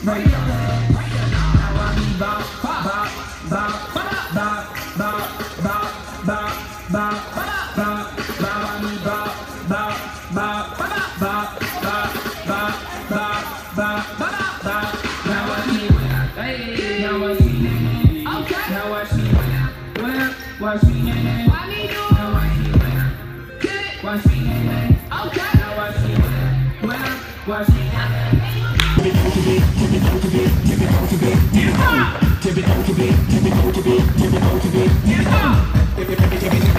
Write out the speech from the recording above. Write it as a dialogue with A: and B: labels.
A: right now. Now I be bop, bop, bop, bop, bop, bop, bop, bop, bop, bop, bop, I be bop, bop, bop, bop, bop, bop, bop, bop, bop, bop, bop. Now I see, hey, now I see, okay. Now I see, where she, why me do? Now I see, why she, okay. Now I see, where she. Give it